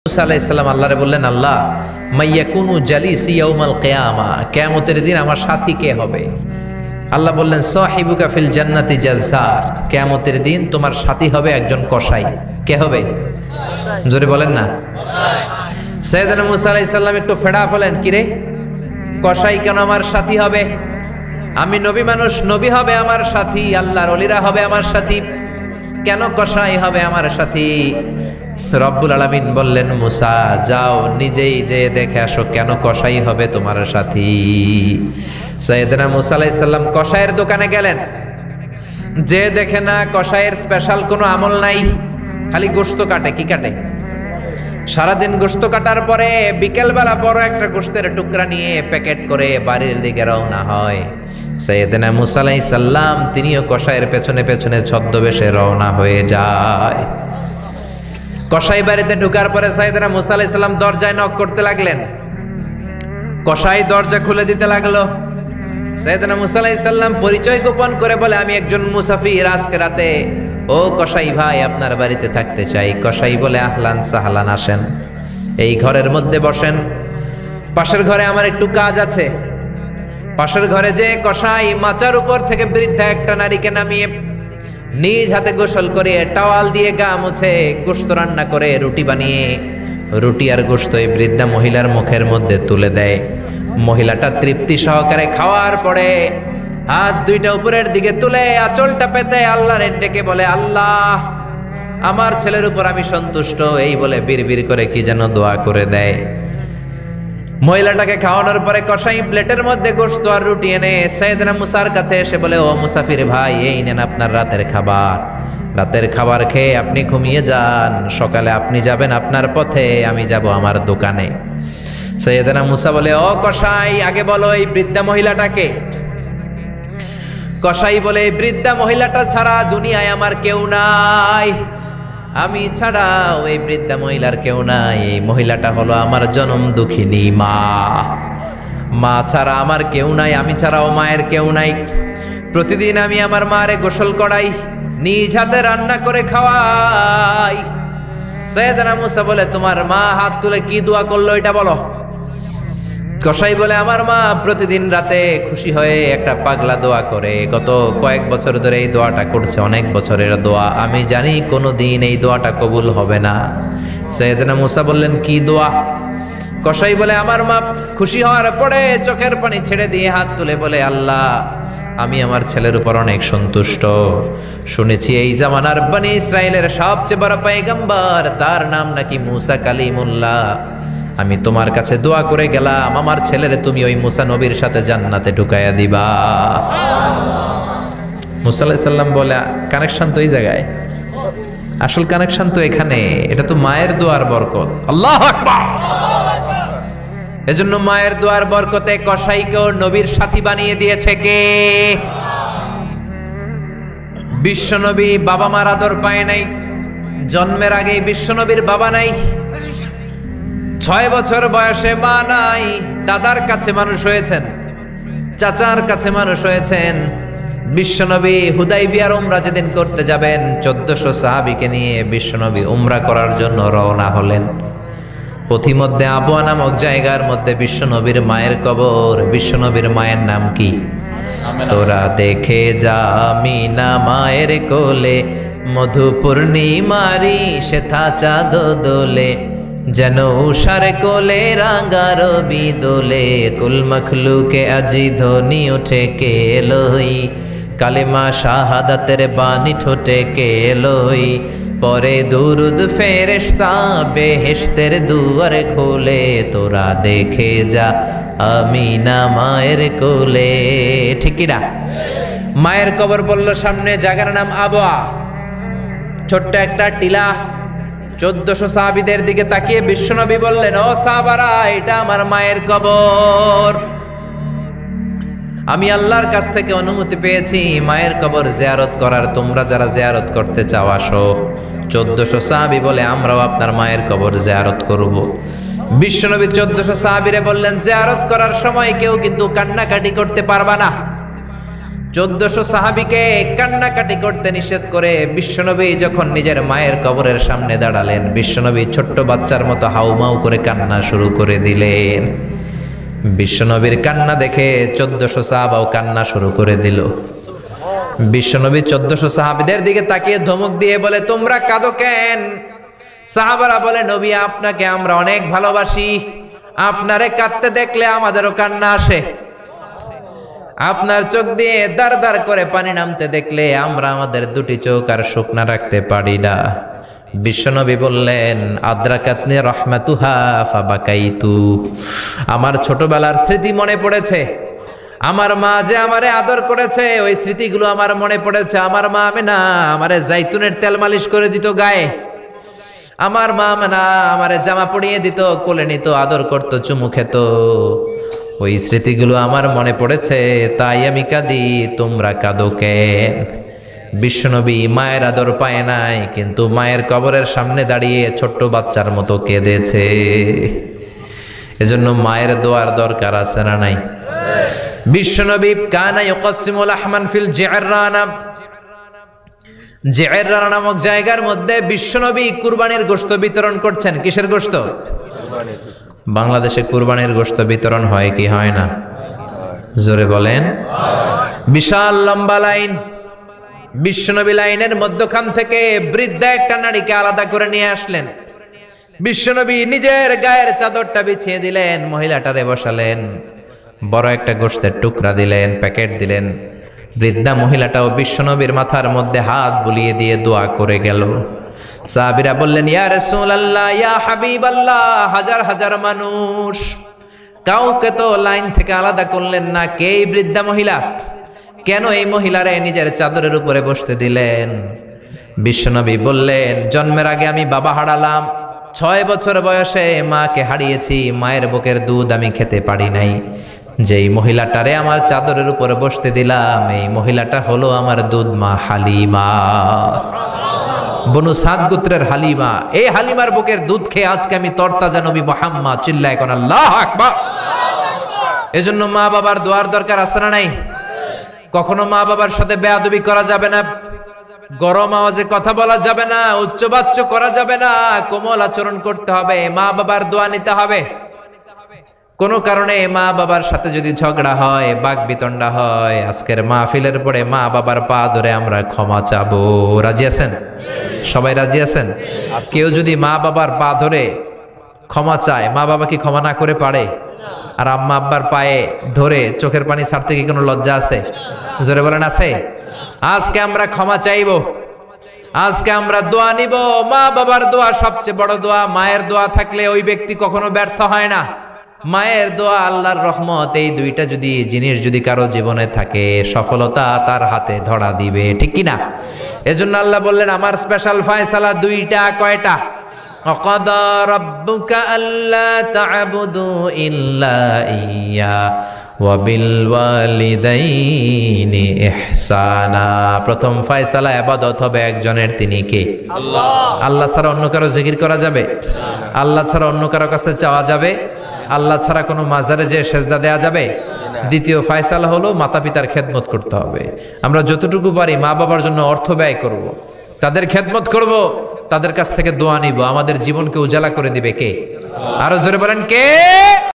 মুসা আলাইহিস সালাম আল্লাহরে বললেন, আল্লাহ মাইয়াকুনু জালিসি ইয়াউমাল কিয়ামা, কিয়ামতের দিন আমার সাথী কে হবে? আল্লাহ বললেন, সাহিবুকা ফিল জান্নাতি জাজ্জার, কিয়ামতের দিন তোমার সাথী হবে একজন কসাই। কে হবে? জোরে বলেন না। সাইয়েদনা মুসা আলাইহিস সালাম একটু ফেড়া হলেন, কিরে কসাই কেন আমার সাথী হবে? আমি নবী মানুষ, নবী হবে আমার সাথী, আল্লাহর ওলিরা হবে আমার সাথী, কেন কসাই হবে আমার সাথী? রব্বুল আলামিন বললেন, মুসা যাও নিজেই যে দেখে আসো কেন কসাই হবে তোমার সাথী। সাইয়েদনা মুসা আলাইহিস সালাম কসাইয়ের দোকানে গেলেন, যে দেখে না কসাইয়ের স্পেশাল কোনো আমল নাই, খালি গোশত কাটে। কি কাটে? সারাদিন গোশত কাটার পরে বিকেলবেলা বড় একটা গোশতের টুকরা নিয়ে প্যাকেট করে বাড়ির দিকে রওনা হয়। সাইয়েদনা মুসা আলাইহিস সালাম তিনিও কসাইয়ের পেছনে পেছনে ছদ্মবেশে রওনা হয়ে যায়। কসাই বাড়িতে ঢুকার পরে সাইয়েদনা মুসা আলাইহিস সালাম দরজায় নক করতে লাগলেন। কসাই দরজা খুলে দিতে লাগলো। সাইয়েদনা মুসা আলাইহিস সালাম পরিচয় গোপন করে বলে, আমি একজন মুসাফির, আজকে রাতে ও কসাই ভাই আপনার বাড়িতে থাকতে চাই। কসাই বলে, আহলান সাহলান, আসেন এই ঘরের মধ্যে বসেন, পাশের ঘরে আমার একটু কাজ আছে। পাশের ঘরে যে কসাই মাচার উপর থেকে বৃদ্ধা একটা নারীকে নামিয়ে নিজ হাতে গোসল করে টাওয়াল দিয়ে গা মুছে গোশত রান্না করে রুটি বানিয়ে রুটি আর গোশত এই বৃদ্ধা মহিলার মুখের মধ্যে তুলে দেয়। মহিলাটা তৃপ্তি সহকারে খাওয়ার পরে হাত দুইটা উপরের দিকে তুলে আঁচলটা পেতে আল্লাহর ডেকে বলে, আল্লাহ আমার ছেলের উপর আমি সন্তুষ্ট, এই বলে বিড়বিড় করে কি যেন দোয়া করে দেয়। মহিলাটাকে খাওয়ানোর পরে কসাই প্লেটের মধ্যে গোশত আর রুটি এনে সাইয়েদনা মুসার কাছে এসে বলে, ও মুসাফির ভাই, এই নেন আপনার রাতের খাবার। রাতের খাবার খেয়ে আপনি ঘুমিয়ে যান, সকালে আপনি যাবেন আপনার পথে, আমি যাব আমার দোকানে। সাইয়েদনা মুসা বলে, ও কসাই আগে বলো এই বৃদ্ধা মহিলাটাকে। কসাই বলে, এই বৃদ্ধা মহিলাটা ছাড়া দুনিয়ায় আমার কেউ নাই, আমি ছাড়া ওই বৃদ্ধা মহিলার কেউ নাই। এই মহিলাটা হলো আমার জনম দুঃখিনী মা, মা ছাড়া আমার কেউ নাই, আমি ছাড়াও মায়ের কেউ নাই। প্রতিদিন আমি আমার মারে গোসল করাই, নিজ হাতে রান্না করে খাওয়াই। সাইয়েদনা মুসা বলে, তোমার মা হাত তুলে কি দোয়া করলো এটা বলো। কসাই বলে, আমার মা প্রতিদিন রাতে খুশি হয়ে একটা পাগলা দোয়া করে, গত কয়েক বছর ধরে এই দোয়াটা করছে, অনেক বছরের দোয়া, আমি জানি কোনো দিন এই দোয়াটা কবুল হবে না। সাইয়েদনা মুসা বললেন, কি দোয়া? কসাই বলে, আমার মা খুশি হওয়ার পরে চোখের পানি ছেড়ে দিয়ে হাত তুলে বলে, আল্লাহ আমি আমার ছেলের উপর অনেক সন্তুষ্ট, শুনেছি এই জামানার বনি ইসরায়েলের সবচেয়ে বড় পয়গম্বর, তার নাম নাকি মুসা কালিমুল্লাহ। আমি তোমার কাছে দোয়া করে গেলাম, আমার ছেলেরে তুমি ওই মুসা নবীর সাথে জান্নাতে ঢুকাইয়া দিবা। মুসা আলাইহিস সালাম বলে, কানেকশন তো এই জায়গায়, আসল কানেকশন তো এখানে, এটা তো মায়ের দোয়ার বরকত। আল্লাহু আকবার। এজন্য মায়ের দোয়ার বরকতে কসাইকেও নবীর সাথী বানিয়ে দিয়েছে কে? বিশ্বনবী বাবা মার আদর পায় নাই, জন্মের আগেই বিশ্বনবীর বাবা নাই, 6 বছর বয়সে মা নাই, দাদার কাছে মানুষ হয়েছেন, চাচার কাছে মানুষ হয়েছেন। বিশ্বনবী হুদাইবিয়ার উমরা যেদিন করতে যাবেন, 1400 সাহাবীকে নিয়ে বিশ্বনবী উমরা করার জন্য রওনা হলেন। পথিমধ্যে আবওয়া নামক জায়গার মধ্যে বিশ্বনবীর মায়ের কবর। বিশ্বনবীর মায়ের নাম কি? তোরা দেখে যা আমিনা মায়ের কোলে, মধু পূর্ণিমারি সেথা চাঁদ দোলে, যেন উষার কোলে রাঙা রবি দোলে, কুল মখলুকে আজি ধ্বনি ওঠে কে এলোই, কালেমা শাহাদাতের বাণী ঠোঁটে কে এলোই, পরে দুরুদ ফেরেশতা বেহেশতের দুয়ার খোলে, তোরা দেখে যা আমিনা মায়ের কোলে। ঠিক কি না? মায়ের কবর বলল সামনে, জায়গার নাম আবওয়া, ছোট্ট একটা টিলা। 1400 সাহাবীদের দিকে তাকিয়ে বিশ্বনবী বললেন, ও সাহাবারা, এটা আমার মায়ের কবর। আমি আল্লাহর কাছ থেকে অনুমতি পেয়েছি মায়ের কবর জিয়ারত করার, তোমরা যারা জিয়ারত করতে চাও আসো। 1400 সাহাবী বলে, আমরাও আপনার মায়ের কবর জিয়ারত করব। বিশ্বনবী 1400 সাহাবীরে বললেন, জিয়ারত করার সময় কেউ কিন্তু কান্নাকাটি করতে পারবা না, 1400 সাহাবীকে কান্নাকাটি করতে নিষেধ করে বিশ্বনবী যখন নিজের মায়ের কবরের সামনে দাঁড়ালেন, বিশ্বনবী ছোট্ট বাচ্চার মতো হাউমাউ করে কান্না শুরু করে দিলেন। বিশ্বনবীর কান্না দেখে 1400 সাহাবাও কান্না শুরু করে দিল। বিশ্বনবী 1400 সাহাবীদের দিকে তাকিয়ে ধমক দিয়ে বলে, তোমরা কাঁদো কেন? সাহাবারা বলে, নবী আপনাকে আমরা অনেক ভালোবাসি, আপনারে কাঁদতে দেখলে আমাদেরও কান্না আসে। আপনার চোখ দিয়ে দার দার করে পানি নামতে দেখলে আমরা আমাদের দুটি চোখ আর শুকনা রাখতে পারি না। বিশ্বনবী বললেন, আদ্রাকাতনি রাহমাতুহা ফাবাকাইতু। আমার ছোটবেলার স্মৃতি মনে পড়েছে, আমার মা যে আমারে আদর করেছে ওই স্মৃতিগুলো আমার মনে পড়েছে। আমার মা আমেনা আমারে জাইতুনের তেল মালিশ করে দিত গায়ে, আমার মা আমেনা আমারে জামা পরিয়ে দিত, কোলে নিত, আদর করত, চুমু খেত। ওই স্মৃতিগুলো আমার মনে পড়েছে, তাই আমি কাঁদি, তোমরা কাঁদো কেন? বিশ্বনবী মায়ের আদর পায় নাই, কিন্তু মায়ের কবরের সামনে দাঁড়িয়ে ছোট্ট বাচ্চার মতো কেঁদেছে। এজন্য মায়ের দোয়ার দরকার আছে না নাই? বিশ্বনবী কানা ইউকাসিমুল আহমান ফিল জিআররানা, জিআররানা নামক জায়গার মধ্যে বিশ্বনবী কুরবানির গোশত বিতরণ করছেন। কিসের গোশত? বাংলাদেশে কুরবানির গোশত বিতরণ হয় কি হয় না? জোরে বলেন। বিশাল লম্বা লাইন, বিশ্বনবী লাইনের মধ্যখান থেকে বৃদ্ধা একটা নারীকে আলাদা করে নিয়ে আসলেন। বিশ্বনবী নিজের গায়ের চাদরটা বিছিয়ে দিলেন, মহিলাটারে বসালেন, বড় একটা গোশতের টুকরা দিলেন, প্যাকেট দিলেন। বৃদ্ধা মহিলাটাও বিশ্বনবীর মাথার মধ্যে হাত বুলিয়ে দিয়ে দোয়া করে গেল। সাহাবীরা বললেন, ইয়া রাসূলুল্লাহ, ইয়া হাবিবাল্লাহ, হাজার হাজার মানুষ, কাউকে তো লাইন থেকে আলাদা করলেন না, কে এই বৃদ্ধা মহিলা? কেন এই মহিলারে নিজের চাদরের উপরে বসতে দিলেন? বিশ্বনবী বললেন, জন্মের আগে আমি বাবা হারালাম, 6 বছর বয়সে মাকে হারিয়েছি, মায়ের বুকের দুধ আমি খেতে পারি নাই। যেই মহিলাটারে আমার চাদরের উপরে বসতে দিলাম, এই মহিলাটা হলো আমার দুধ মা হালিমা, বনু সাদ গোত্রের হালিমা। এই হালিমার বুকের দুধ খেয়ে আজকে আমি তরতাজা নবী মুহাম্মদ। চিল্লায় কোন আল্লাহু আকবার। এজন্য মা বাবার দোয়ার দরকার আছে না নাই? কখনো মা বাবার সাথে বেয়াদবি করা যাবে না, গরম আওয়াজে কথা বলা যাবে না, উচ্চবাচ্য করা যাবে না, কোমল আচরণ করতে হবে, মা বাবার দোয়া নিতে হবে। কোনো কারণে মা বাবার সাথে যদি ঝগড়া হয়, বাক বিতণ্ডা হয়, আজকের মাহফিলের পরে মা বাবার পা ধরে আমরা ক্ষমা চাবো। রাজি আছেন? সবাই রাজি আছেন? কেউ যদি মা বাবার পা ধরে ক্ষমা চায়, মা বাবা কি ক্ষমা না করে পারে? আর আম্মা আব্বার পায়ে ধরে চোখের পানি ছাড়তে কি কোনো লজ্জা আছে? জোরে বলেন, আছে? আজকে আমরা ক্ষমা চাইবো, আজকে আমরা দোয়া নিব। মা বাবার দোয়া সবচেয়ে বড় দোয়া। মায়ের দোয়া থাকলে ওই ব্যক্তি কখনো ব্যর্থ হয় না। মায়ের দোয়া, আল্লাহর রহমত, এই দুইটা যদি জিনিস যদি কারো জীবনে থাকে, সফলতা তার হাতে ধরা দিবে, ঠিক কি না? এজন্য আল্লাহ বললেন, আমার স্পেশাল ফয়সালা দুইটা। কয়টা? وَقَضَى رَبُّكَ أَلَّا تَعْبُدُوا إِلَّا إِيَّاهُ وَبِالْوَالِدَيْنِ إِحْسَانًا। প্রথম ফয়সালা ইবাদত হবে একজনের, তিনি কে? আল্লাহ। আল্লাহ ছাড়া অন্য কারো জিকির করা যাবে? আল্লাহ ছাড়া অন্য কারো কাছে চাওয়া যাবে? আল্লাহ ছাড়া কোনো মাজারে যে সেজদা দেয়া যাবে? দ্বিতীয় ফয়সালা হলো মাতা পিতার খেদমত করতে হবে। আমরা যতটুকু পারি মা বাবার জন্য অর্থ ব্যয় করব, তাদের খেদমত করব, তাদের কাছ থেকে দোয়া নিব। আমাদের জীবনকে উজালা করে দিবে কে? আরো জোরে বলেন, কে?